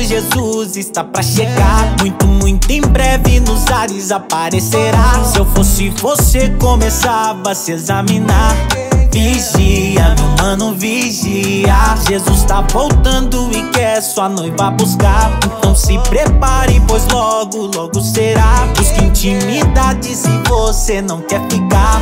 Jesus está pra chegar. Muito, muito em breve nos ares aparecerá. Se eu fosse você, começava a se examinar. Vigia, meu mano, vigia. Jesus tá voltando e quer sua noiva buscar. Então se prepare, pois logo, logo será. Busque intimidade se você não quer ficar.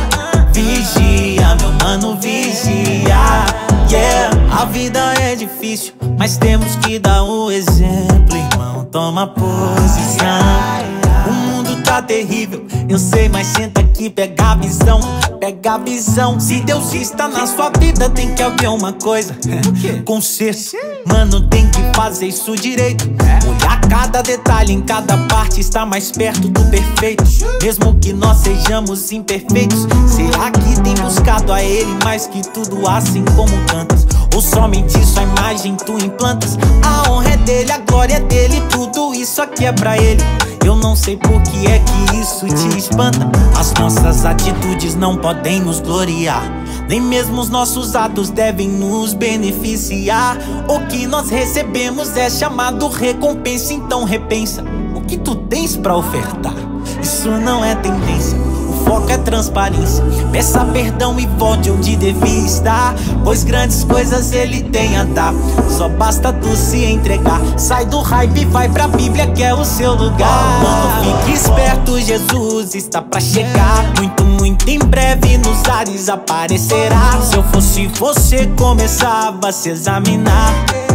Vigia, meu mano, vigia. Yeah, a vida é difícil, mas temos que dar o exemplo, irmão. Toma posição. O mundo tá terrível, eu sei, mas senta aqui, pega a visão. Pega a visão. Se Deus está na sua vida, tem que haver uma coisa: conserto. Mano, tem que fazer isso direito. Olhar cada detalhe em cada parte, está mais perto do perfeito. Mesmo que nós sejamos imperfeitos, será que tem buscado a Ele mais que tudo, assim como cantas? Ou somente sua imagem tu implantas? A honra é dele, a glória é dele, tudo isso aqui é pra Ele. Eu não sei por que é que isso te espanta. As nossas atitudes não podem nos gloriar, nem mesmo os nossos atos devem nos beneficiar. O que nós recebemos é chamado recompensa. Então repensa o que tu tens pra ofertar. Isso não é tendência, o foco é transparência. Peça perdão e volte onde devia estar, pois grandes coisas Ele tem a dar. Só basta tu se entregar. Sai do hype e vai pra Bíblia, que é o seu lugar. Mano, fique esperto, Jesus está pra chegar. Muito, muito em breve nos ares aparecerá. Se eu fosse você, começava a se examinar.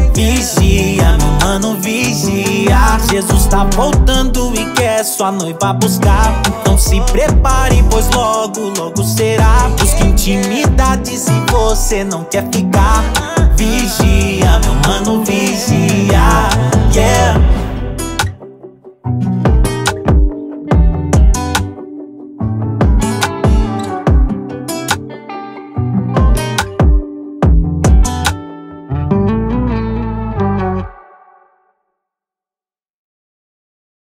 Vigia, meu mano, vigia. Jesus tá voltando e quer sua noiva buscar. Então se prepare, pois logo, logo será. Busque intimidade se você não quer ficar. Vigia, meu mano, vigia. Yeah.